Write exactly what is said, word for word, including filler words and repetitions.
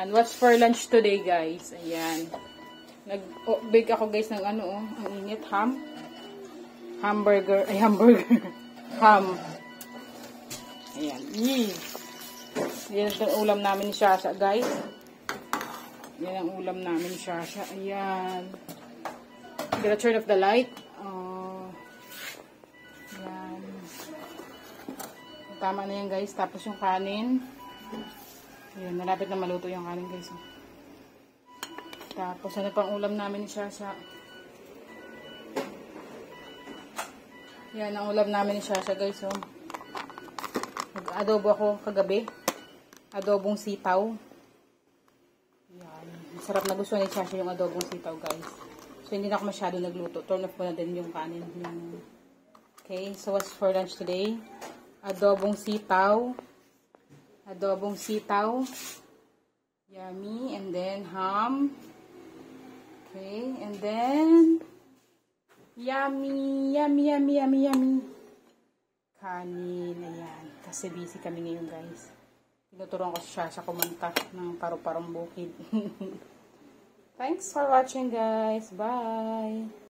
Ayan. What's for lunch today, guys? Ayan. Nag-bake ako, guys, ng ano, oh. Ang init. Ham. Hamburger. Ay, hamburger. Ham. Ayan. Yee. Yan ang ulam namin ni Shasha, guys. Yan ang ulam namin ni Shasha. Ayan. Gonna turn off the light. Uh, yan. Tama na yan, guys. Tapos yung kanin. Ayan, malapit na maluto yung kanin, guys. Tapos, ano pang ulam namin ni Shasha? Yan ang ulam namin ni Shasha, guys. Oh. Nag-adobo ako kagabi. Adobong sitaw. Yan. Masarap na gusto ni Shasha yung adobong sitaw, guys. So, hindi na ako masyado nagluto. Turn off ko na din yung kanin. Yung... Okay, so what's for lunch today? Adobong sitaw. Adobong sitaw. Yummy. And then, ham. Okay, and then, yummy, yummy, yummy, yummy, yummy. Kanin, ayan. Kasi busy kami ngayon, guys. Tinuturuan ko siya sa kumanta ng paru-parong bukid. Thanks for watching, guys. Bye!